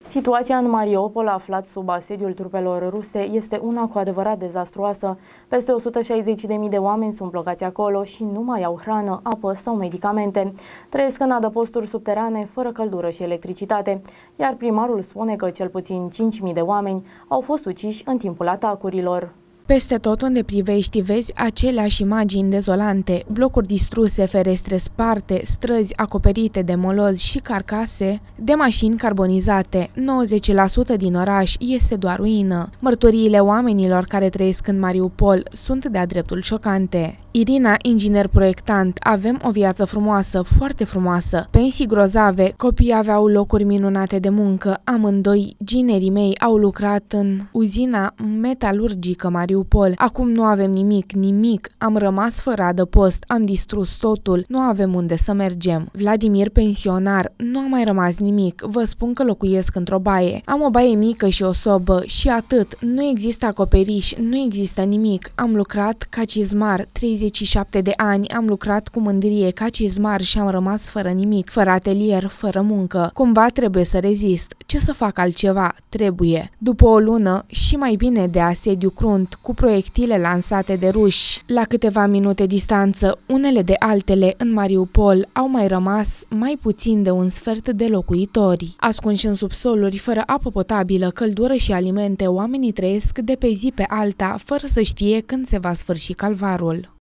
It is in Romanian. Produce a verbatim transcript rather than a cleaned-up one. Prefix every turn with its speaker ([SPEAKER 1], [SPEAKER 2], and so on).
[SPEAKER 1] Situația în Mariupol, aflat sub asediul trupelor ruse, este una cu adevărat dezastruoasă. Peste o sută șaizeci de mii de oameni sunt blocați acolo și nu mai au hrană, apă sau medicamente. Trăiesc în adăposturi subterane, fără căldură și electricitate, iar primarul spune că cel puțin cinci mii de oameni au fost uciși în timpul atacurilor.
[SPEAKER 2] Peste tot unde privești vezi aceleași imagini dezolante, blocuri distruse, ferestre sparte, străzi acoperite de molozi și carcase de mașini carbonizate. nouăzeci la sută din oraș este doar ruină. Mărturiile oamenilor care trăiesc în Mariupol sunt de-a dreptul șocante. Irina, inginer proiectant, avem o viață frumoasă, foarte frumoasă, pensii grozave, copiii aveau locuri minunate de muncă, amândoi ginerii mei au lucrat în uzina metalurgică Mariupol. Acum nu avem nimic, nimic, am rămas fără adăpost, am distrus totul, nu avem unde să mergem. Vladimir, pensionar, nu a mai rămas nimic, vă spun că locuiesc într-o baie. Am o baie mică și o sobă și atât, nu există acoperiș, nu există nimic, am lucrat ca cizmar, treizeci și șapte de ani, am lucrat cu mândrie ca cizmar și am rămas fără nimic, fără atelier, fără muncă. Cumva trebuie să rezist. Ce să fac altceva? Trebuie. După o lună și mai bine de asediu crunt, cu proiectile lansate de ruși, la câteva minute distanță, unele de altele în Mariupol, au mai rămas mai puțin de un sfert de locuitori. Ascunși în subsoluri, fără apă potabilă, căldură și alimente, oamenii trăiesc de pe zi pe alta, fără să știe când se va sfârși calvarul.